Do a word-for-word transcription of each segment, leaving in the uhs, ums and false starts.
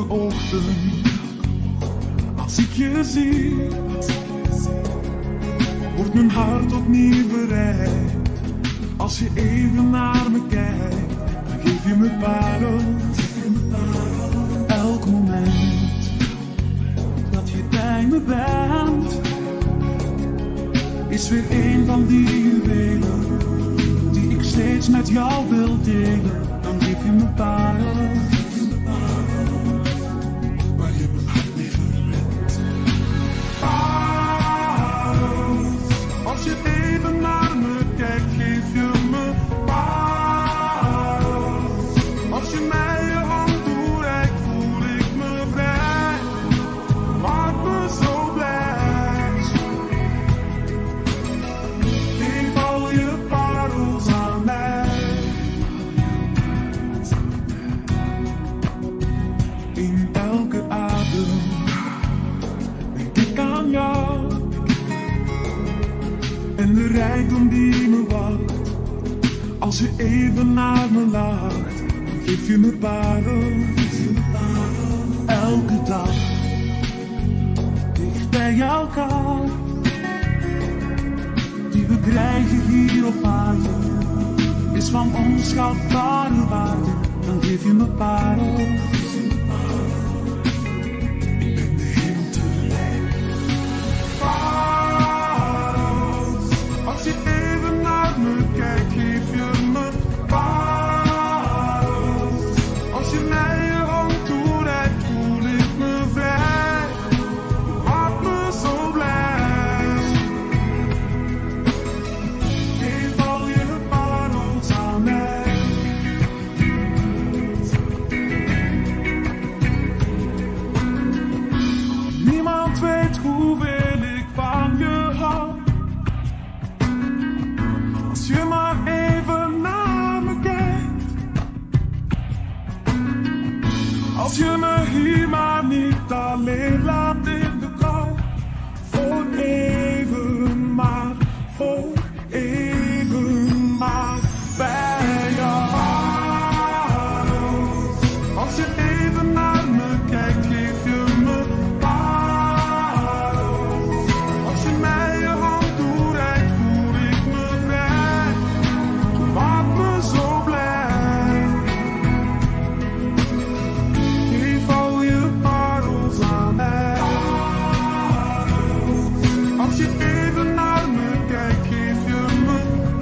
ochtend, als ik je zie, wordt mijn hart opnieuw bereid. Als je even naar me kijkt, dan geef je me parels. Elk moment dat je bij me bent, is weer een van die juwelen die ik steeds met jou wil delen. Dan geef je me parels, waar je mijn hart mee verbindt. Parels, als je even naar me kijkt, geef je me parels. Als je mij je hand toereikt, voel ik me vrij. Maak me zo blij. Geef al je parels aan mij. In elke adem denk ik aan jou en de rijkdom die me wacht. Als je even naar me lacht, dan geef je me parels. Elke dag dicht bij elkaar, die we krijgen hier op aarde, is van onschatbare waarde. Dan geef je me parels. Ik ben de hemel tegelijk. Parels, als je even naar me kijkt, geef je me parels. Als je mij je hand toereikt, voel ik me vrij. Maak me zo blij. Geef al je parels aan mij. Niemand weet hoeveel ik van je hou. Als je maar even naar me kijkt. Als je me hier maar niet alleen laat in de kou. Voor even maar, voor even maar bij jou. Als je even naar me kijkt, geef je me parels. Als je mij je hand toereikt, voel ik me vrij. Maak me zo blij. Geef al je parels aan mij. Als je even naar me kijkt, geef je me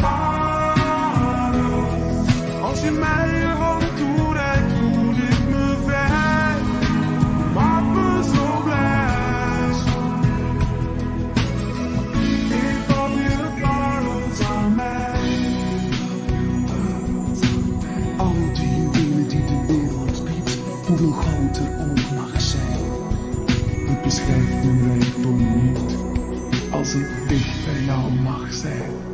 parels. Als je mij je hand toereikt, voel ik me vrij. Maak me zo blij. Geef al je parels aan mij. Alle die juwelen die de wereld biedt, hoeveel groter ook mag zijn. Het beschrijft mijn rijkdom niet, als ik dicht bij jou mag zijn.